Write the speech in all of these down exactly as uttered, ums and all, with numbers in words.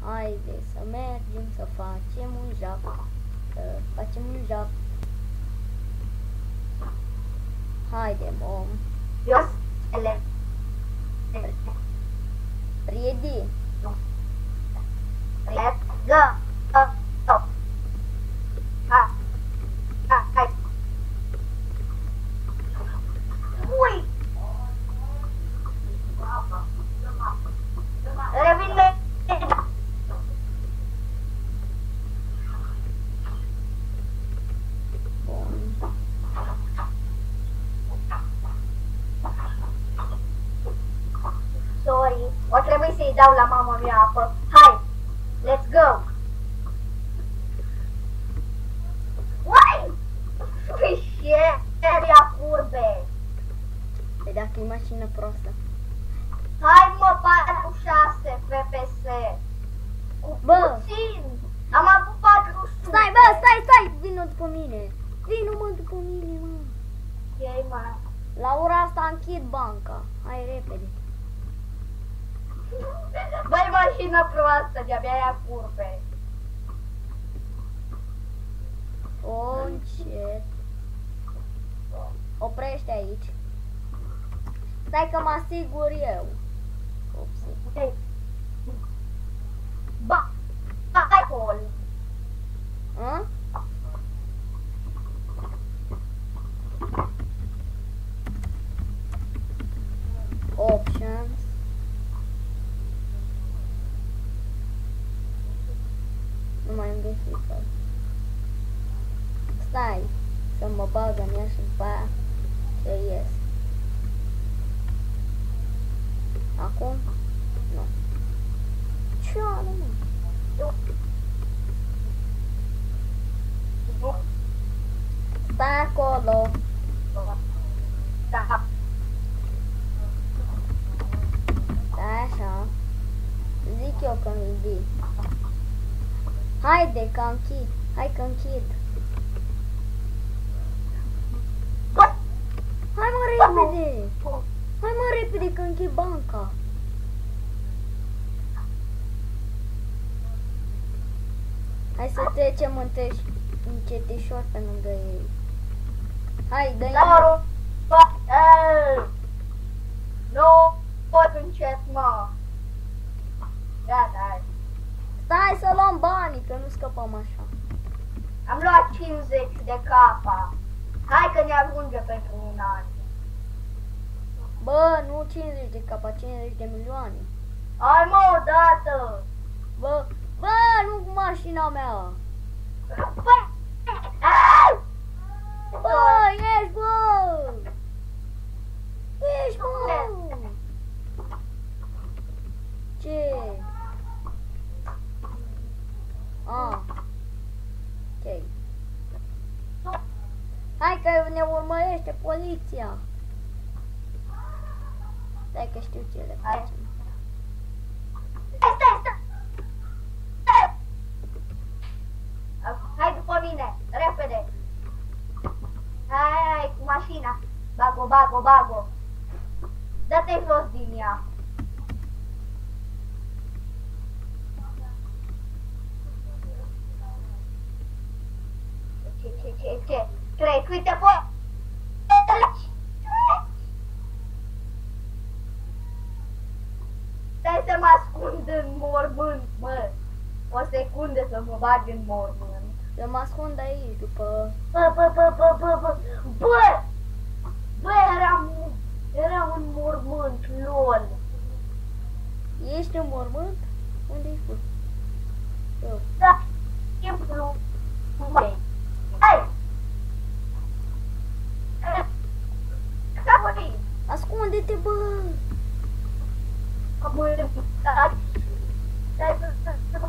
Haide să mergem să facem un joc. Să facem un joc. Haide, bom. Eu ele. Ready? Let's go. Go. Go. Ha. Ha. Hai. Ui. Revine. Bun. Sorry. O trebuie să-i dau la mama mea apă. Hai. Let's go. Uai! Fișieria curbe. Păi dacă e mașină prostă. Hai mă, patru șase F P S. Cu Bă. puțin. Am avut patru sute. Stai, bă, stai, stai! Vino după mine! Vino, mă, după mine, mă! Ei, mă. La ora asta închid banca. Hai, repede. Băi, mașină proastă, de-abia ia curbe. O, încet. Oprește aici. Stai că mă asigur eu. Upsi. Ei. Ba. Ba, hai col. Hă? Options. Nu mai îmi găsit. Stai să mă bag în ea și după aia să ies. Acum? Nu. Ce are, mă? Stai acolo. Da. Stai așa. Zic eu că nu-i zi. Haide că închid. Hai că închid. Hai mă repede. Hai mă repede că închid banca. Hai să trecem întâi încetișor pe lângă ei. Hai, dă-i. Da, ba, ei. Nu pot încet, mă. Gata, hai. Stai să luăm banii, că nu scăpăm așa. Am luat cincizeci de capa. Hai că ne ajunge pentru un an. Bă, nu cincizeci de capa, cincizeci de milioane. Hai mă, odată. Bă, bă, nu cu mașina mea. Bă, au! Bă, ești, bă! Ești, bă! Ce? Ah. Ok. Hai că ne urmărește poliția. Stai că știu ce le facem. Stai, stai, stai. Stai. Hai după mine, repede. Hai, hai, cu mașina. Bago, bago, bago. Dă-te jos din ea. Ce, ce, ce, ce? Treci, uite, bă! Treci! Stai să mă ascund în mormânt, mă! O secundă să mă bag în mormânt. Eu mă ascund aici după... Bă, bă, bă, bă, bă, bă! Bă! Bă, eram, eram în mormânt, lol! Ești în mormânt? Unde ești? Eu. Da, e blu. Măi! Hai! Capării! Ascunde-te, bă! Capării! Stai! Stai, stai, stai, stai!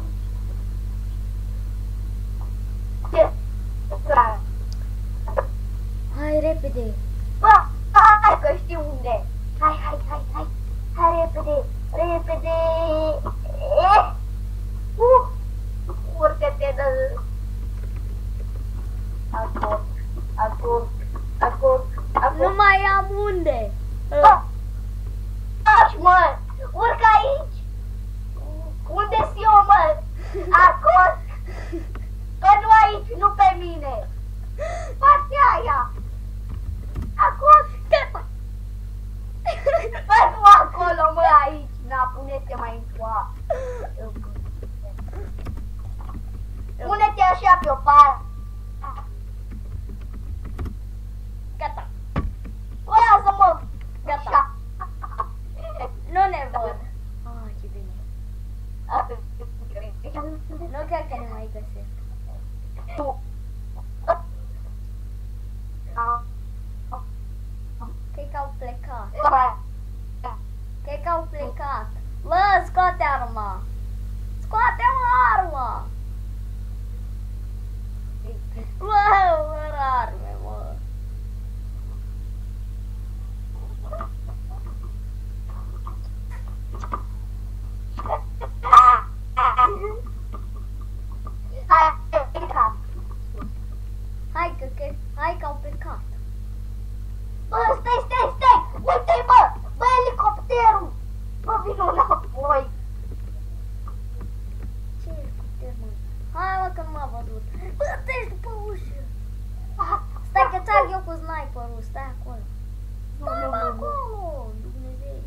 Ce? Stai! Hai repede! Bă! Hai că știu unde! Hai, hai, hai, hai! Hai repede! Repede! Eh! Uh! Urcă-te de... Acum, acum, acum, acum. Nu mai am unde! Bă! Taci, mă! Urcă aici! du-te mai încoa. Pune-te așa pe o parte. Gata. Lasă-mă! Gata. Nu ne văd. Ah, ce bine. Nu cred că ne mai găsesc. Cred că au plecat. Cred că au plecat. Bă, scoate arma. Scoate-mă arma. Bă, fără arme, mă. Hai că, că, hai că au plecat. Bă, stai, stai, stai! Uite-i, bă! Bă, elicopterul! Bă, vină înapoi! Ce elicopter, mă? Hai, mă, că nu m-a văzut. Bă, stai după ușă. Stai că trag eu cu sniperul, stai acolo. Stai, mă, acolo, Dumnezeu.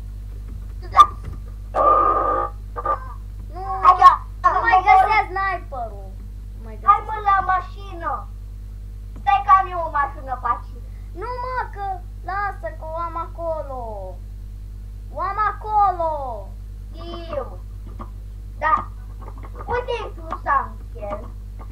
Nu, nu mai găsea sniperul. Nu mai Hai, găsea. mă, la mașină! Stai că am eu o mașină pe aici. Nu, mă, că lasă că o am acolo. O am acolo. Eu. Da. Uite-i plus Anchel.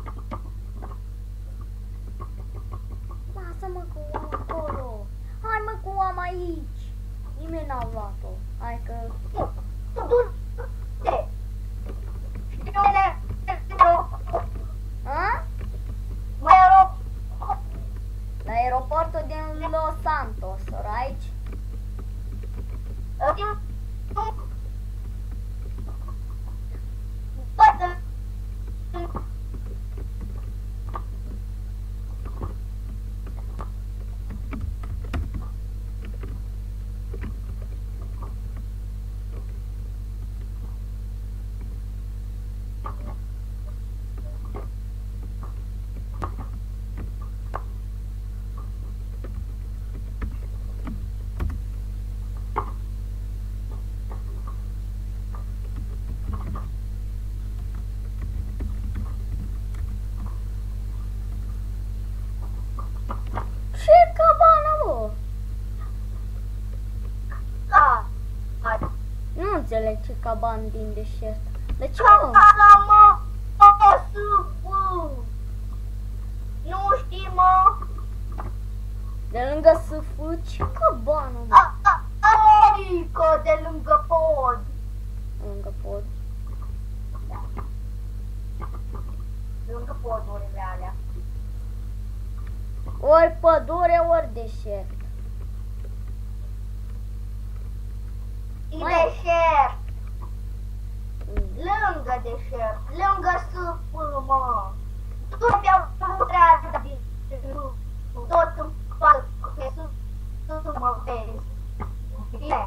Lasă-mă că o am acolo. Hai, mă, că o am aici. Nimeni n-a luat-o. Hai că... Tu, du-te! Știu unde... A? Mă rog. La aeroportul din Los Santos, right? Ce cabană, mă? Da. Nu înțeleg ce caban din deșert. De ce, mă? Cabana, mă! O să fă! Nu știi, mă? De lângă S F, ce cabană, mă? A, a, Adică de lângă pod. De lângă pod. De lângă podurile alea. Ori pădure, ori deșert. E Mai- deșert. Mm. Lângă deșert. Lângă sâpul, mă. Tu mi-au lucrat din tot în față. Pe sâpul, mă vezi. Bine.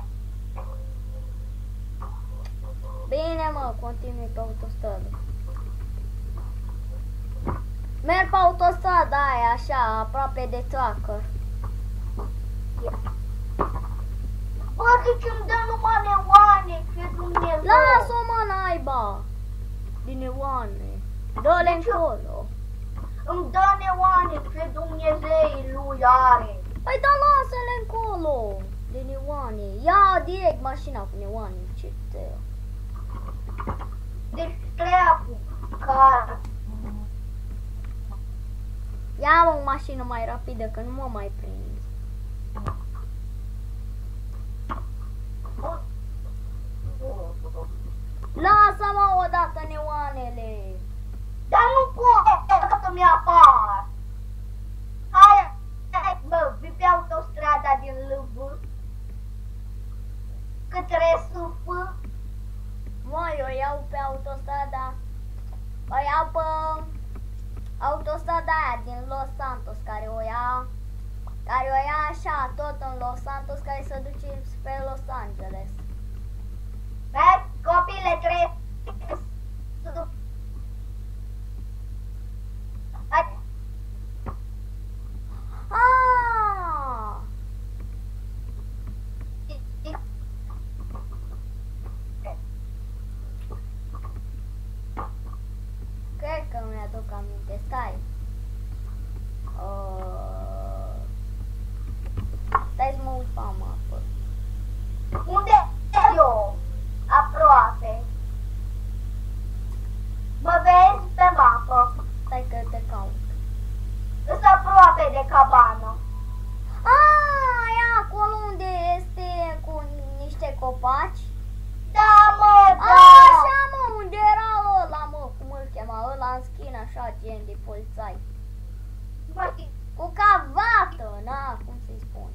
Bine, mă, continui pe autostradă. Merg pe autostrada aia, așa, aproape de tracker. Bă, deci îmi dă numai neoane, ce Dumnezeu. Lasă-o, mă, naiba! Din neoane. Dă-le De ce? încolo. Îmi dă neoane, ce Dumnezei lui are. Păi da, lasă-le încolo. De neoane. Ia direct mașina cu neoane. Ce te... Deci treabă. Care? Ia, mă, o mașină mai rapidă, că nu mă mai prind. Lasă-mă odată neoanele. Dar nu pot că mi-apar. Hai, hai, bă, vii pe autostrada din L V către S F. Mă, eu iau pe autostrada. O iau pe autostrada aia din Los Santos, care o ia, care o ia așa, tot în Los Santos, care se duce spre Los Angeles. Hai, copile, trebuie să... Hai, Ah! de cabană. Ah, e acolo unde este cu niște copaci? Da, mă, da! Așa, mă, unde era ăla, mă, cum îl chema, ăla în schin, așa, gen de polițai. Mă, știi, Cu cavată, na, cum să-i spun.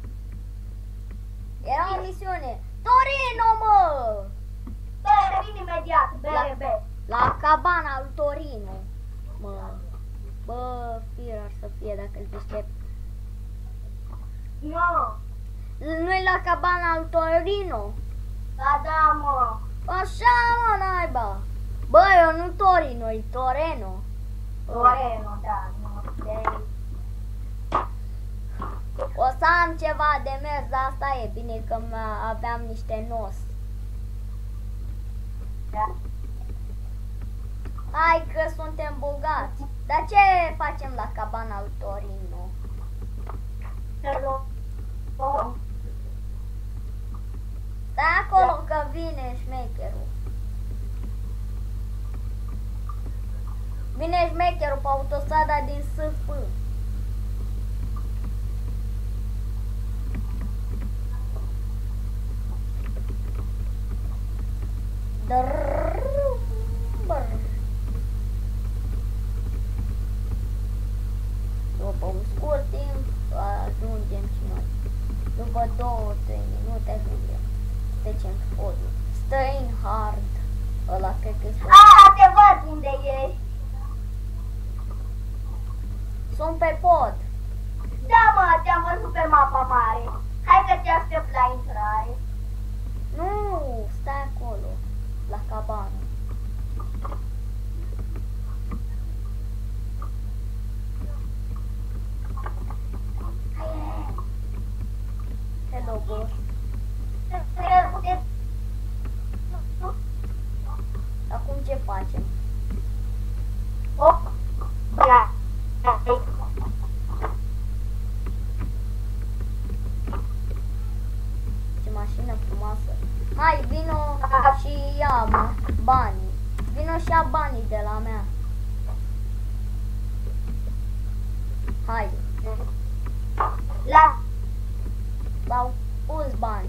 Era o misiune. Torino, mă! bă, revin imediat, bere, bere. La cabana lui Torino. Mă, bă, firar să fie dacă îl deștept. Nu, Nu-i la cabana lui Torino? da, da, mă. Așa, mă, naiba. Bă, eu nu Torino, e Toreno. Toreno, da, nu, de... O să am ceva de mers, dar asta e bine că aveam niște nos. Da. Hai că suntem bogați. Dar ce facem la cabana lui Torino? Hello. Oh. Stai acolo că vine șmecherul. Vine șmecherul pe autostrada din S F. După un scurt timp ajungem și noi. După două, trei minute ajungem. Trecem podul. Stăin hard. Ăla cred că este. A, te văd unde ești. Sunt pe pod. Da, mă, te-am văzut pe mapa mare. Hai că te aștept la intrare. Nu, stai acolo. La cabană. Hello, boss. Acum ce facem? Oh, bra. Ce mașină frumoasă. Hai, vino și ia banii. Vino și ia banii de la mea. Hai. La. S-au pus banii.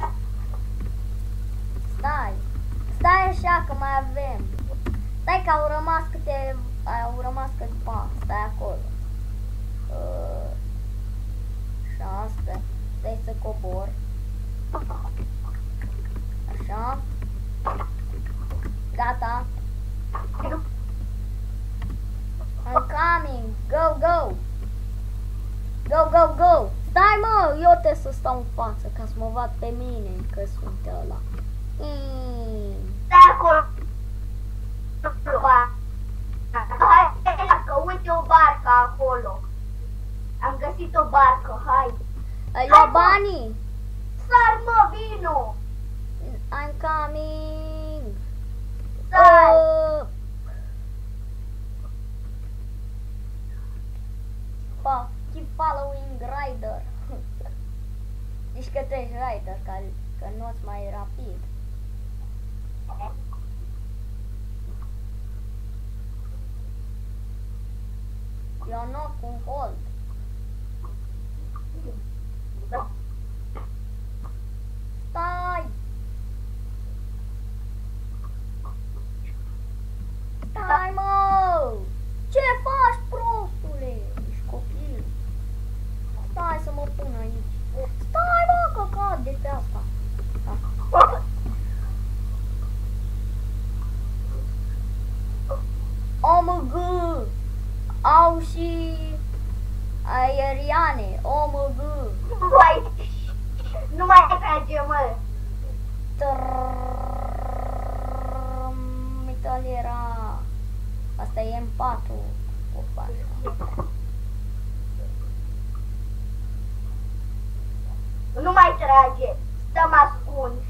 Stai. Stai așa că mai avem. Stai că au rămas câte... Au rămas câțiva. Stai acolo. Uh, așa, stai. Stai să cobor. Așa. Gata. I'm coming. Go, go. Go, go, go. Stai, mă, eu trebuie să stau în față ca să mă vad pe mine că sunt ăla. Mm. Stai acolo. Hai, că uite o barcă acolo. Am găsit o barcă, hai. Ai luat banii? Sar, mă, vino. I'm coming. Sar. Uh. Pa, keep following rider. Zici că tu ești rider, că, că nu-ți mai rapid. You're not on hold. Stai! Stai, mă! Ce faci, prostule? Ești copil. Stai să mă pun aici. Stai, mă, că cad de pe asta. Ah. O M G! Au și aeriane, O M G! Nu mai, nu mai trage, mă. Mitaliera. Asta e M patru. Opa, așa. Nu mai trage, stăm ascunși.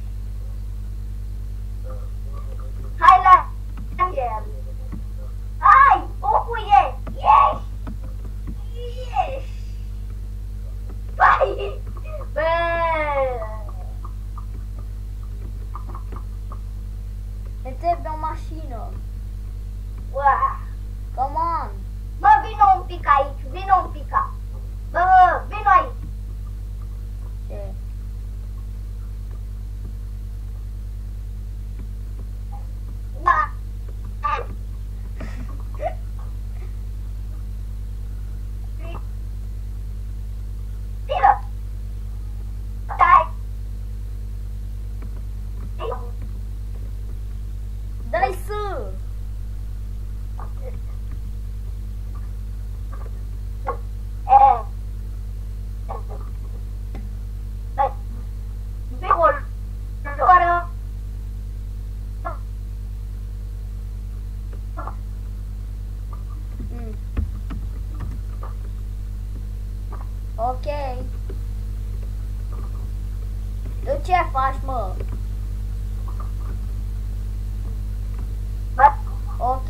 Hai la el. Hai, bucuie, ieși, ieși. Bai, bă. Ne trebuie o mașină. Ua. Come on. Mă, vină un pic aici, vină un pic. Ok. Tu ce faci, mă? Bă, Ok.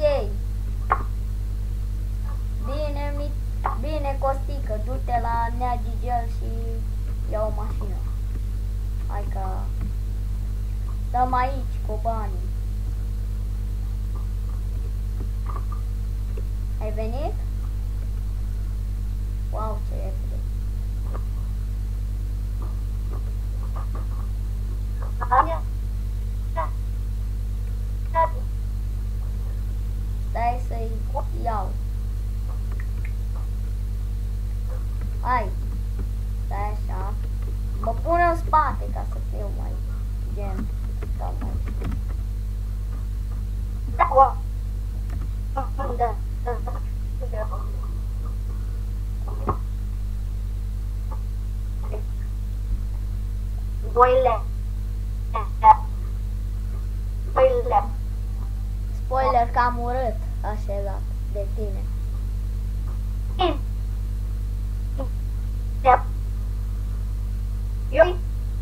Bine, mi... Bine, Costică, du-te la Nea Gigel și ia o mașină. Hai că stăm aici cu banii. Ai venit? Wow, ce repede. Ania. Stai să-i iau. Hai. Stai așa. Mă pun în spate ca să fiu mai gen. Stau mai. Da, da. Da. Spoiler. Spoiler. Spoiler că am urât așezat de tine. Eu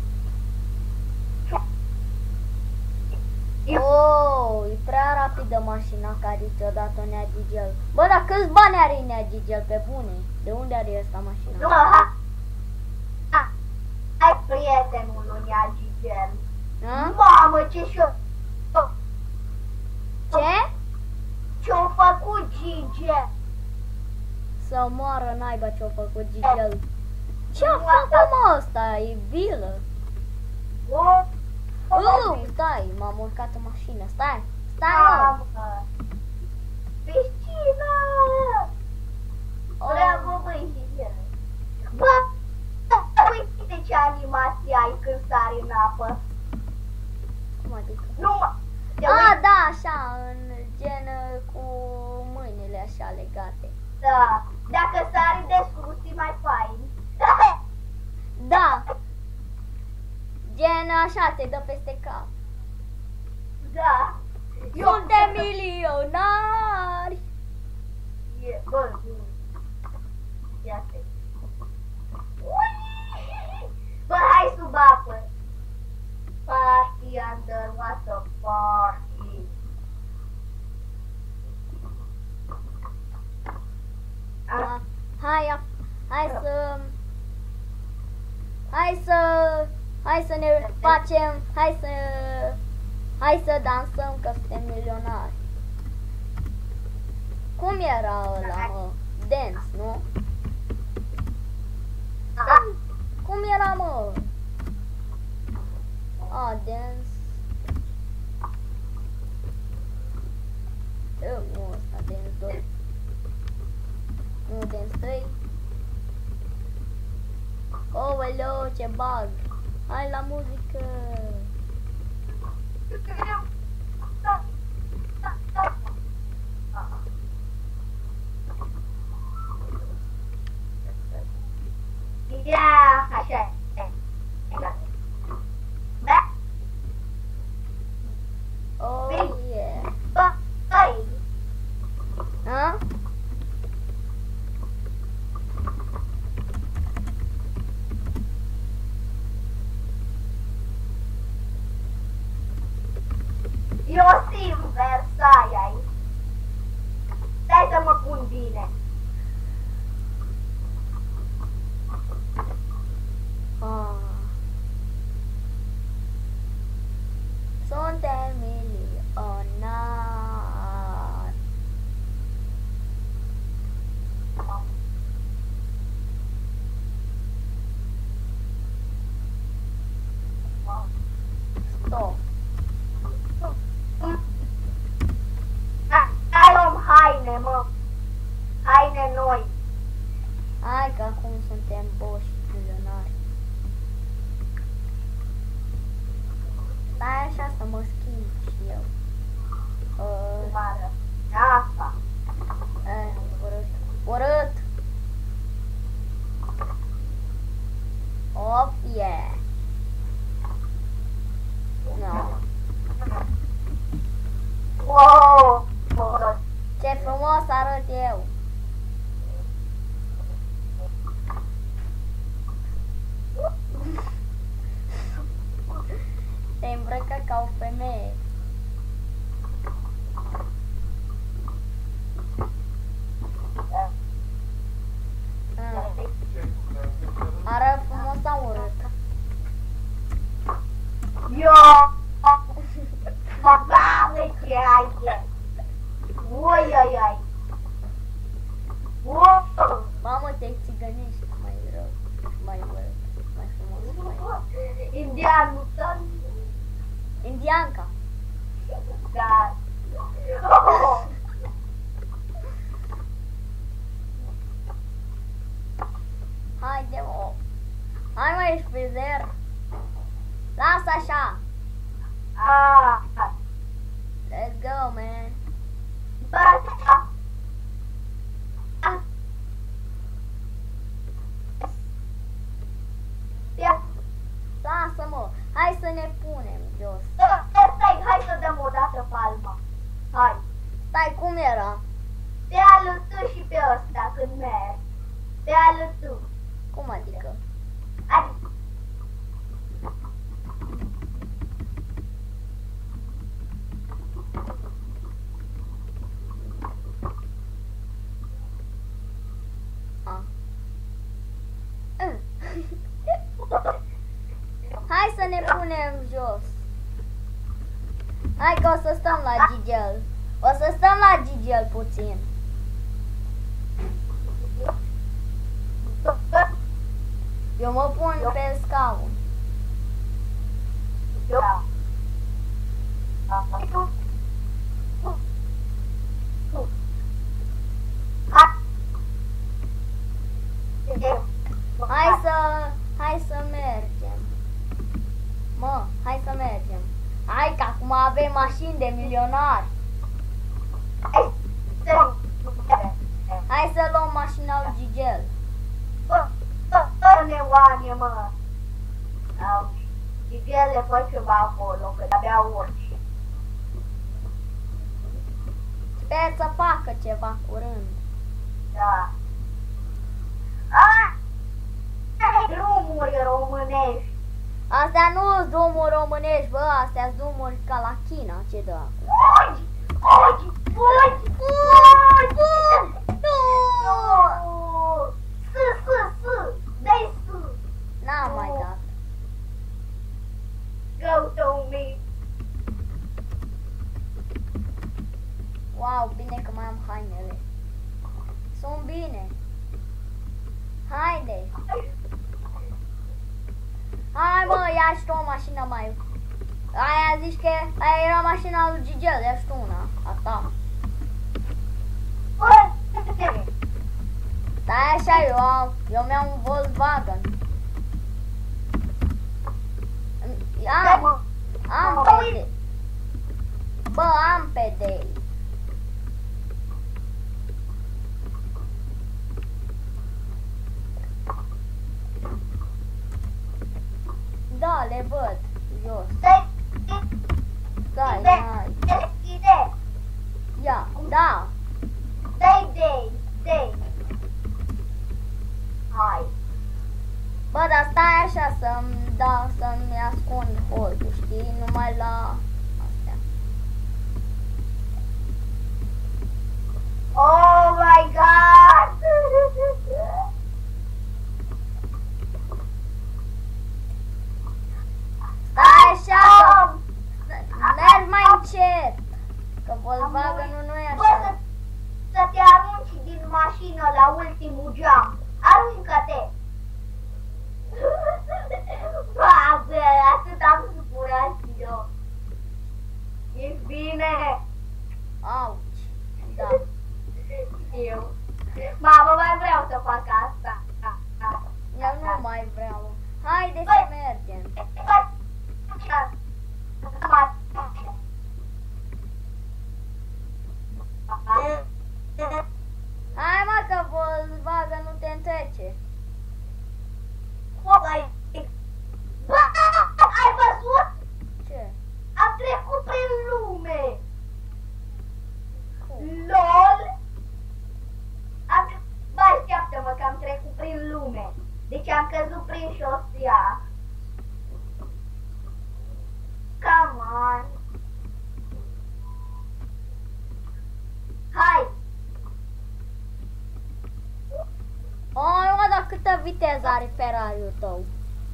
Oh, e prea rapidă mașina care ți-o dat-o Nea Gigel. Bă, dar câți bani are Nea Gigel pe bune? De unde are ăsta nu mașina? ha. Hai prietenul lui Nea Gigel. A? Mamă, ce și-o Ce? ce-o făcut Gigel? Să moară naiba ce-a făcut Gigel. Ce-a făcut mă ăsta? E vilă. O, Uh, stai, m-am urcat în mașină. Stai, stai mă. mamă. Piscină! Bravo, băi, Gigel. Bă, uite ce animație ai când sari în apă. Cum adică? Nu mă... Te A, uiți, da, așa, în gen uh, cu mâinile așa legate. da. Dacă sari de sus, e mai fain. Da. Gen așa, te dă peste cap. Da. Suntem milionari! E, bă, nu. Ia te. Ui! Bă, hai sub apă. Party underwater party. Da. Hai, a- hai să... Hai să... Hai să ne facem... Hai să... Hai să dansăm că suntem milionari. Cum era ăla, mă? Dance, nu? Cum era, mă? A, dance. Eu, nu ăsta, dance doi. Nu, dance trei. Oleo, ce bug. Hai la muzică. Ia, așa e. Da? Oh, yeah. Bă, băi. Ha? Iosif Versailles. Stai să mă pun bine. Ah. Suntem milionari. Stop. Hai luăm haine, mă. Haine noi. Hai că acum suntem boși milionari. Stai așa să mă schimb și eu. Uh, Mară. Asta. uh, urât. Urât. Oh, yeah. No. Wow. Wow. Ce frumos arăt eu. Doamne, ce ai e! Oi, ai, ai! Wow! Mamă, te țigănești mai rău, mai rău, mai frumos, mai... Indianul tău! Indianca. Da. Oh. Haide, mă. Hai, mă, ești frizer. Lasă așa. Ah. Let's go, man. Basta. Lasă-mă. Hai să ne punem jos. Stai, hai să dăm o dată palma. Hai. Stai, cum era? Te alături și pe ăsta când mergi. Te alături. Cum adică? Adică. Ah. Mm. Hai să ne punem jos. Hai că o să stăm la Gigel. O să stăm la Gigel puțin. Eu mă pun pe scaun. Hai să, hai să mergem. Mă, hai să mergem. Hai că acum avem mașini de milionari. Hai să luăm mașina lui Gigel. Bă, bă, bă, neoane, mă. Gigele, fă ceva acolo, că de-abia urci. Sper să facă ceva curând. Da. Ah! Drumuri românești. Astea nu sunt drumuri românești, bă, astea sunt drumuri ca la China, ce dă acum? Fugi! Fugi! Fugi! Fugi! Nu! S, s, s! Dai s! N-am mai dat. Go to me! Wow, bine că mai am hainele. Sunt bine. Haide. Hai, mă, ia și tu o mașină mai... Aia zici că aia era mașina lui Gigel, ia și tu una, a ta. Stai așa, eu am, eu mi-am un Volkswagen. Am, am pe de... Bă, am pe de... Da, le văd, jos. Dai, Stai, dai, hai. deschide! Ia, da. Dai, dai, dai! Hai! Bă, dar stai așa să-mi da, să-mi ascund holdul, știi? Numai la astea. Oh my god! Stai așa, că mergi mai încet. Că Volkswagenul nu e Bă, așa. să, să te arunci din mașină la ultimul geam. Aruncă-te! Bă, bă, atât am supărat și eu. E bine. Auci, da. Eu. Mamă, mai vreau să fac asta. Eu nu mai vreau. Haide să mergem. Hai, mă, că Volkswagen nu te întrece. Bă, ai văzut? Ce? Am trecut prin lume. Cum? LOL. Am tre- Bă, așteaptă-mă că am trecut prin lume. Deci am căzut prin șosea. Come on. Hai. Oi, mă, dar câtă viteză are Ferrari-ul tău?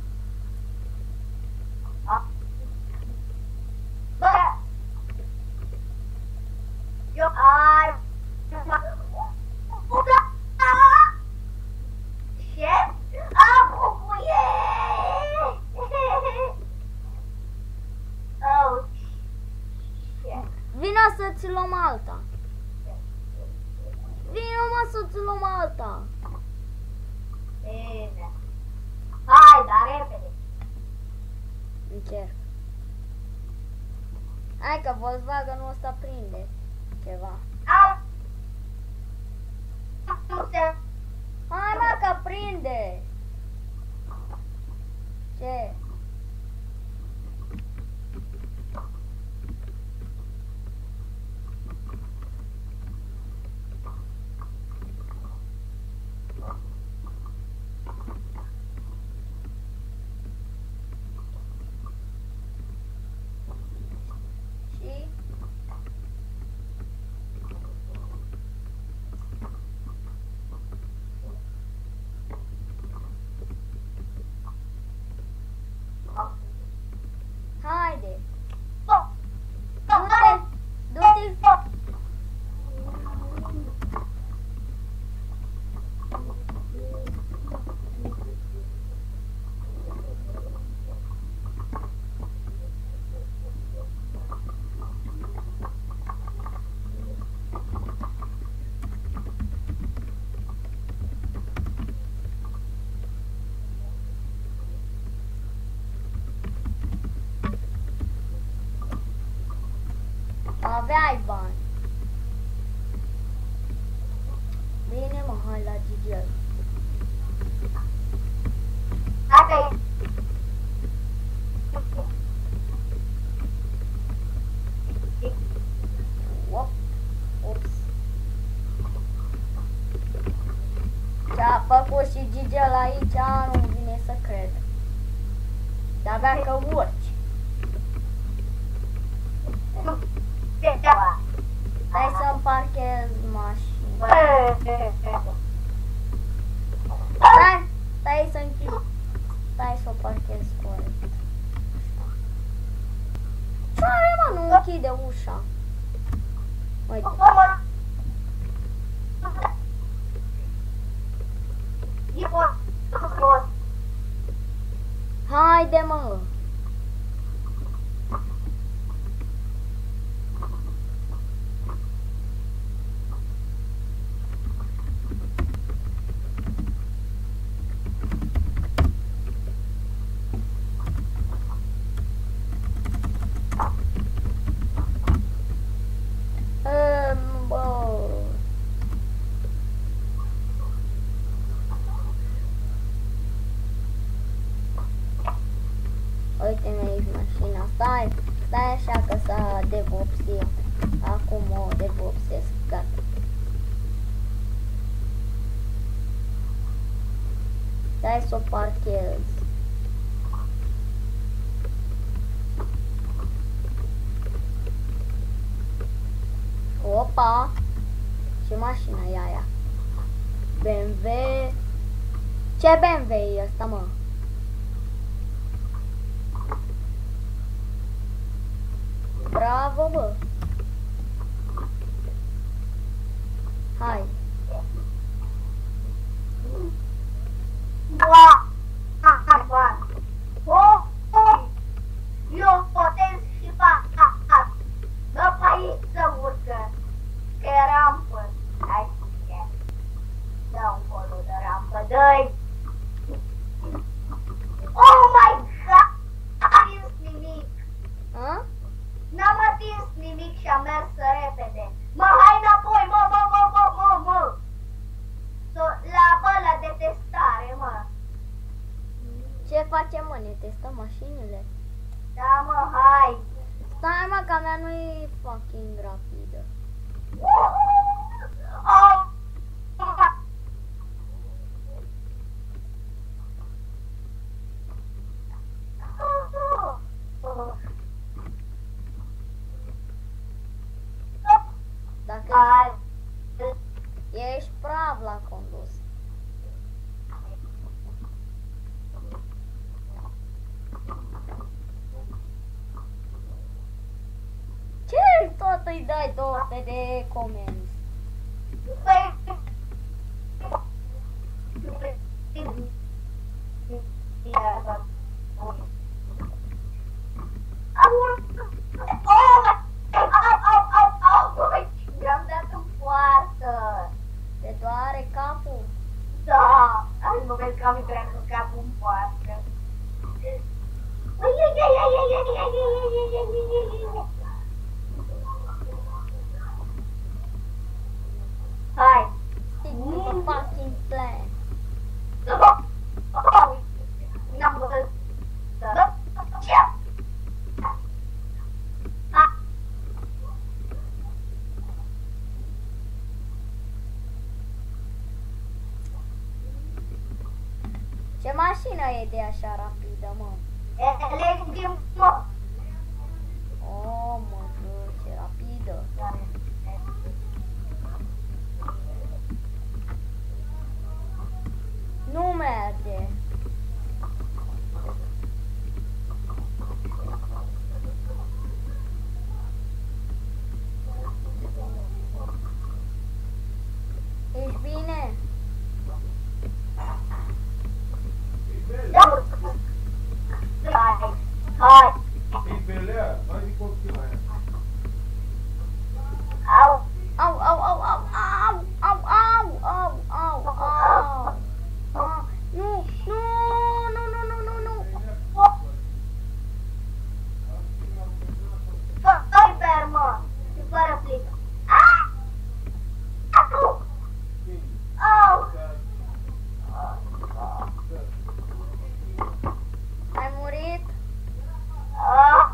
Bă, Eu ar... Ce? A, bubuie! Oh, shit. Vino să-ți luăm alta. Vino mă să-ți luăm alta. Bine. Hai, dar repede. Încerc. Hai că Volkswagenul ăsta prinde ceva. Am... Nu se... Hai mă că prinde. Ce? Și? Haide. Du-te, du-te. Aveai bani. Bine mă, hai la Gigel. Asta e... Op, ups. Ce-a făcut și Gigel aici, nu vine să cred. De-abia că urci. Stai să-mi parchez mașina. Stai, stai să închid. Stai să o parchez corect. Ce are, mă, nu închide ușa. Uite. Haide, mă. Um, bă. Uite-mi aici mașina. Stai, stai așa că s-a devopsit. Acum o devopsesc. Gata. Stai să o parchez. Opa! Ce mașină e aia? B M W. Ce B M W e ăsta, mă? Bravo, bă! Hai! Eu potez și fac. Dă pe aici să urcă. Că e rampă. Hai să dă un colul de rampă. Dă-i. Oh my god! N-am atins nimic. A? N-am atins nimic și am mers repede. Mă, hai înapoi, mă, mă, mă, mă, mă, mă. La ăla de testare, mă. Ce facem, mă? Ne testăm mașinile? Da, mă, hai. Stai, mă, că a mea nu e fucking rapidă. Oh. Dacă Hai. ești prav la condus. Ce tot îi dai două sute de comenzi? Păi... I-am dat în poartă. Te doare capul? Da, ai mă vezi că am intrat cu capul în poartă. Hai. Stick with the fucking plan. N-am văzut. Ce? Ce mașină e de așa rapidă, mă? Electric, mă. Oh, mă, ce rapidă. Nu merge. Ești bine? Hai, hai. Ei, Belea, vai de continuar. Au. Au, au, au, au, au, au, au, au, au, au. Ah, nu, nu, nu, nu, nu, nu, nu. Fă-i fermă. Și fără plică. Au. Au. Ai murit? Ah.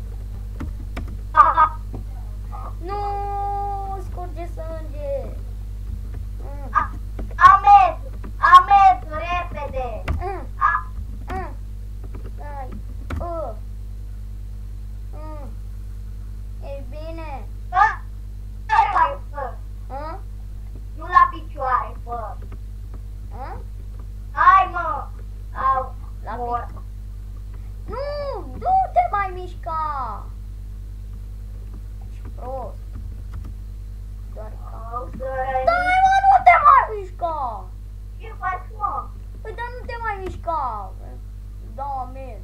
Ah. Nu, scurge sânge. Mm. A- Amed, Amed, repede. Mm. A- Mm. Ai, uh. Mm. Ești bine? Fă, fă, fă. Hă? Nu la picioare, fă. Hă? Hai, mă. Au. La Mor. pic- Nu, nu te mai mișca. Ești prost. Doar ca... Au, Dai, sărăni. mă, nu te mai mișca. Ce faci, mă? Păi, dar nu te mai mișca. Da, amen.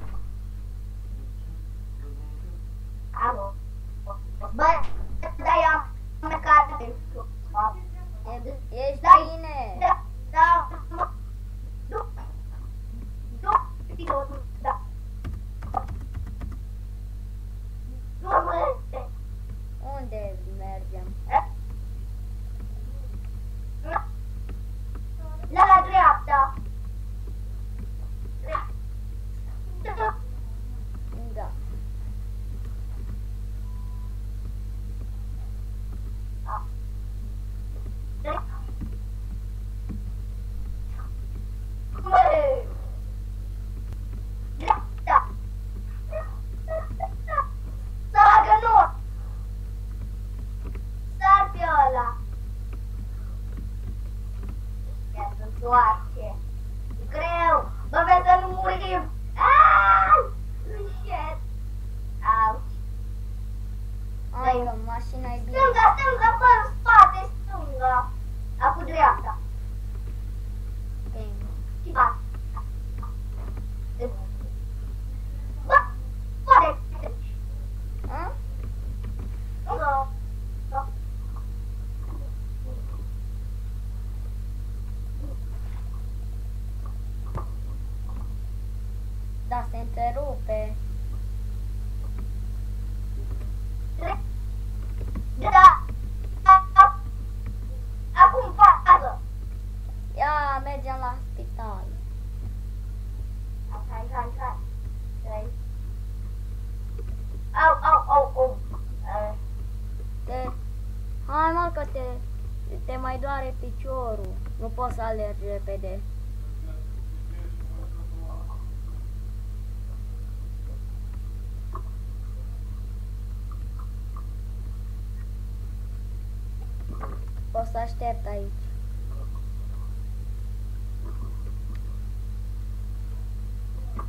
Alo. Bă, da, am mâncat de E- Ești Da. bine. Da, da, mă. Nu. Nu, da. Nu merge. Unde mergem? La la dreapta. Da. Da. Măi. Dreapta. Sagă, nu. Sar pe ăla. Ia să întoarce. E greu. Bă, vezi să nu murim. Au! Încet. Auci. Hai că mașina e bine. Stânga, stânga, bă, în spate, stânga. Acum dreapta. Ok. Și bat. Bă, poate. Hă? Da. Da. Da, se întrerupe. Da. Acum față. Ia, mergem la spital. Hai, hai, hai. Hai. Au, au, au, au. Uh, Te... Hai, mă, că te... Te mai doare piciorul. Nu poți să alergi repede. Poți să aștept aici.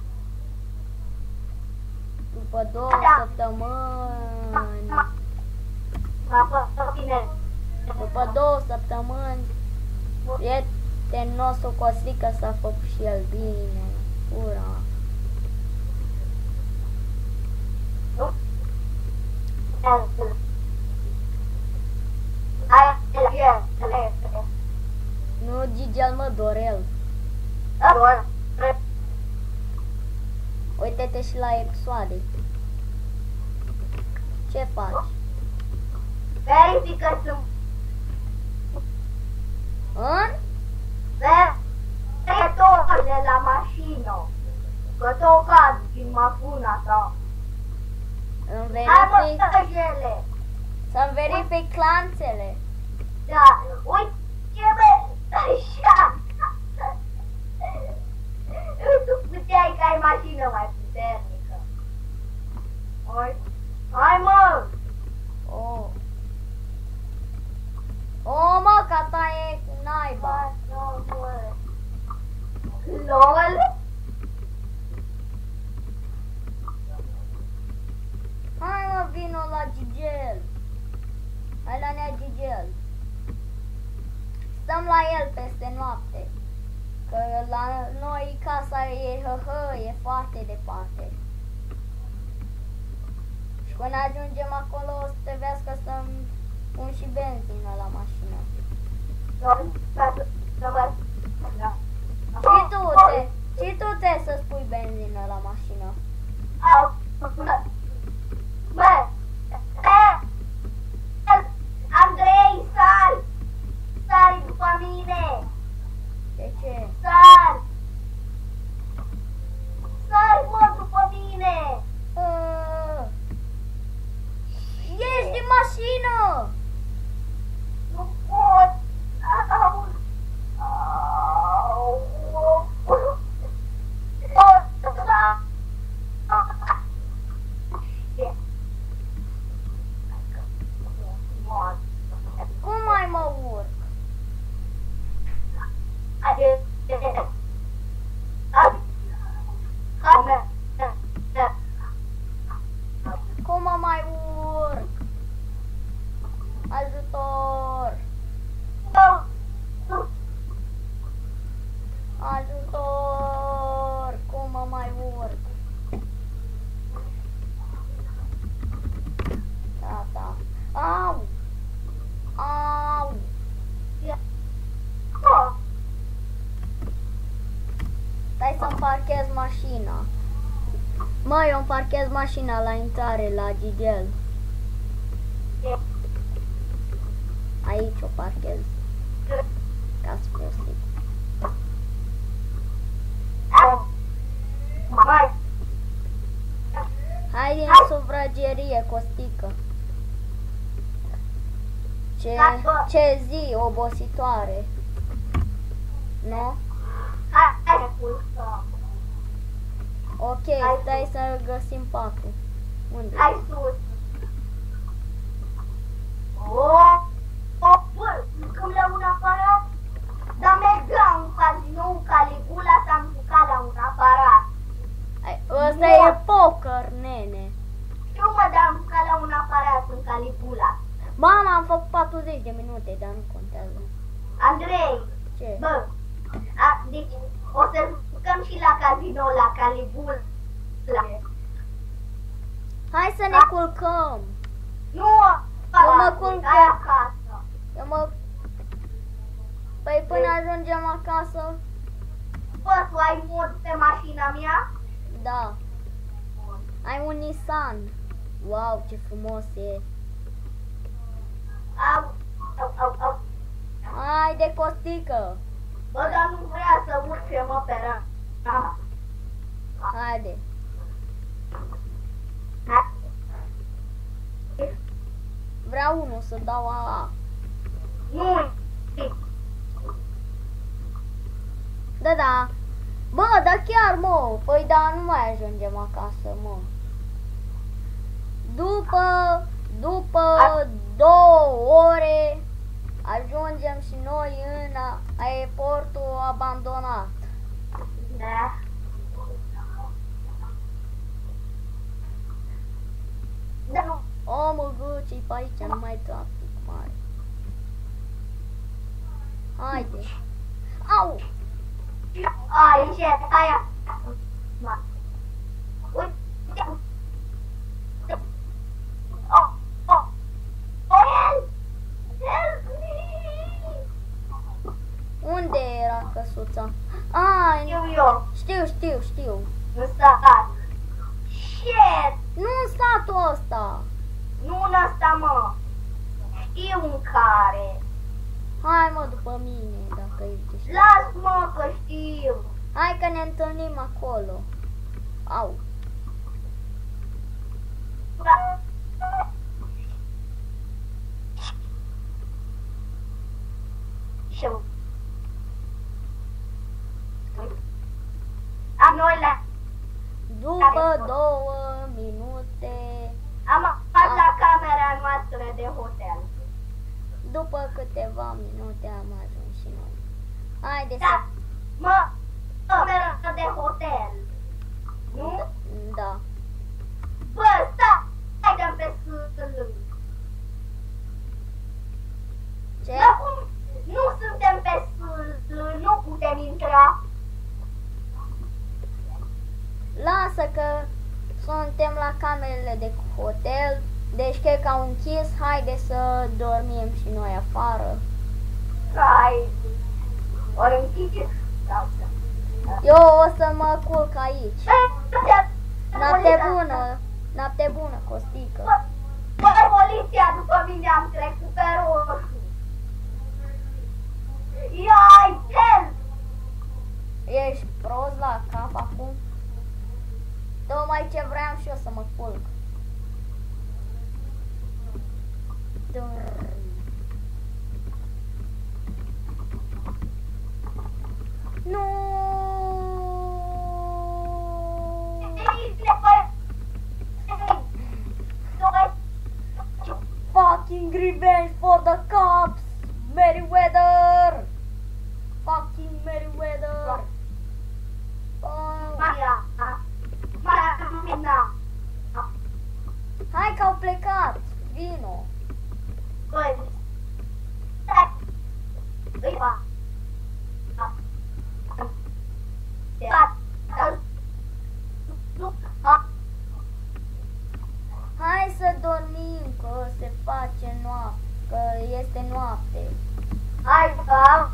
După două Da. săptămâni. M-a făcut bine. După două săptămâni, prietenul nostru Costică s-a făcut și el bine. Ura! Nu, Gigel, mă, Dorel. Uite-te și la episoade. Ce faci? Verifică sunt În? verificătorile la mașină. Că tot cad din mașina ta. Îmi Hai mă, verific, tăjele. să-mi verific clanțele. Da, uite bă, așa. Tu puteai că ai mașină mai puternică. Hai, hai mă. Oh. O, mă, ca ta e naiba. LOL. Hai, mă, vino la Gigel. Hai la nea Gigel. Stăm la el peste noapte. Că la noi casa e hă-hă, e foarte departe. Și când ajungem acolo o să te vezi că stăm pun și benzină la mașină. Și tu te, și tu te să spui benzină la mașină. Bă, Andrei, sari! Sari după mine! De ce? Sari! Sari, mă, după mine! Uh, Ieși din mașină! Nu pot! Au! Au! Cum mai mă urc? Cum mă mai urc? Ajutor! Ajutor! Cum mă mai urc? Gata. Au! Au! Stai să-mi parchez mașina. Mă, eu îmi parchez mașina la intrare la Gigel. Aici o parchez. Ca să fiu sigur. Hai din sufragerie, Costică. Ce, ce zi obositoare. Nu? Ok, stai să găsim patul. Unde? Hai sus. Oh, oh, bă, jucăm la un aparat? Dar mergeam în cazinou, în Caligula, s-am jucat la un aparat. Ai, ăsta e poker, nene. Eu mă, dar am jucat la un aparat în Caligula. Mama, am făcut patruzeci de minute, dar nu contează. Andrei, Ce? bă, a, deci o să jucăm și la cazinou, la Caligula. Hai să ne culcăm. Nu, Eu mă culc. ai acasă. Eu mă... Păi până ajungem acasă, Bă, tu ai mod pe mașina mea? da. Ai un Nissan. Wow, ce frumos e. Au, au, au, au. Hai de Costică. Bă, dar nu vrea să urce, mă, pe rând. Ah. Haide. Vreau unul să dau a. Nu. Da, da. Bă, dar chiar, mă. Păi da, nu mai ajungem acasă, mă. După, după două ore ajungem și noi în aeroportul abandonat. Da. Da, nu. O, mă, gă, ce-i pe aici, nu mai trafic mare. Haide. Au! Ai, ce, aia. Ma. Uite. Oh, oh. Help! Help me! Unde era căsuța? A, Știu eu. știu, știu, știu. În sat. Shit! Nu în satul ăsta. Nu în ăsta, mă. Știu în care. Hai, mă, după mine, dacă ești. Las, mă, că știu. Hai că ne întâlnim acolo. Au. Știu. Am noi la... După două minute, Am aflat la camera noastră de hotel. după câteva minute am ajuns și noi. Haide să... Da, mă, camera de hotel. Nu? Da. Bă, stai, stai dăm pe sâlâ. Ce? Dar cum nu suntem pe sâlâ, nu putem intra. Lasă că suntem la camerele de hotel, deci cred că au închis, haide să dormim și noi afară. Hai, ori închide. Eu o să mă culc aici. Noapte bună, noapte bună, Costică. Bă, poliția după mine am trecut pe roșu. Iai, help! Ești prost la cap acum? Tocmai ce vreau și eu să mă culc. Drrr. Nu! Fucking revenge for the cops! Merryweather! Fucking Merryweather! Oh. Maria, Maria, Hai că au plecat! Vino! băi, stai, îi va, Hai să dormim, că se face noapte, că este noapte. hai, va,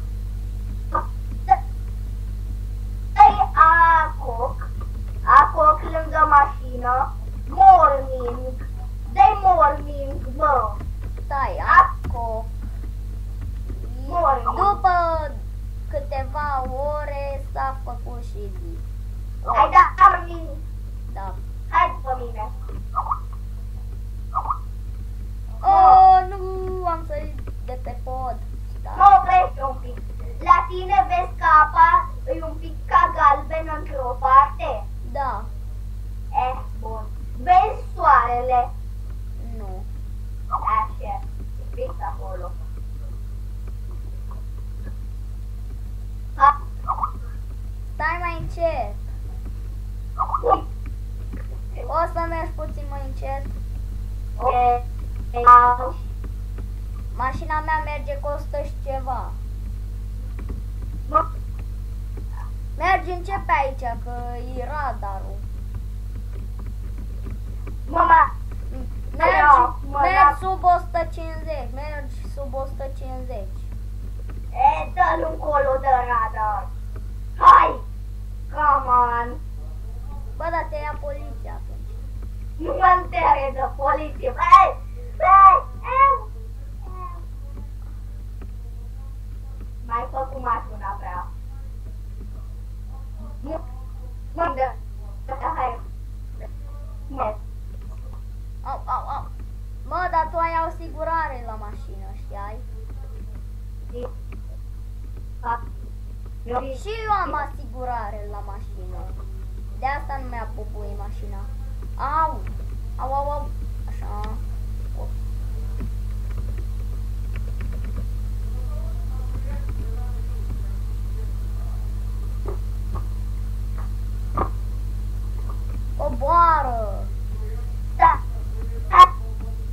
stai acoc, acoc lângă mașină, morning, dai morning, bă, Stai, acolo. morning, După câteva ore s-a făcut și zi. hai da morning, Da. hai după mine. Oh, nu, am sărit de pe pod. Mă Stai. oprește un pic. La tine vezi că apa e un pic ca galben într-o parte? Da, Eh, bun. Vezi soarele? nu. Așa, e fix acolo. Ha, Stai mai încet. ui. O să mergi puțin mai încet. E, e, a, Mașina mea merge cu o sută și ceva. mă, Mergi încet pe aici, că e radarul. mama, Mergi, mă, mergi da. sub o sută cincizeci, mergi sub o sută cincizeci. e, dă-l încolo de radar. Hai, come on. Bă, dar te ia poliția atunci. Nu mă întere de poliție. Hai, hai, eu. Mai făcut mașina prea. Nu, mă dă. Hai. Mă. Au, au, au. Mă, dar tu ai asigurare la mașină, știai? Și eu am asigurare la mașină. De asta nu mi-a pupuit mașina. Au! Au, au, au! Așa. O. Coboară! Da. Hai.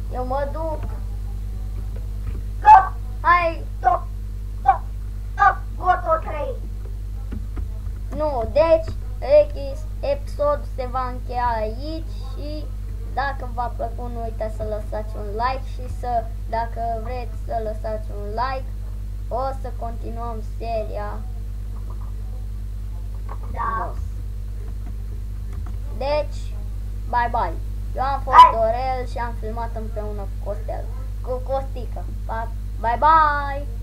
Eu mă duc. Go, Hai, go, go, go, Goto trei. nu, deci ex- episodul se va încheia aici și dacă v-a plăcut nu uitați să lăsați un like și să, dacă vreți să lăsați un like, o să continuăm seria. Da. Deci, bye bye. Eu am fost Hai. Dorel și am filmat împreună cu Costel, cu Costică. Pa- Bye bye!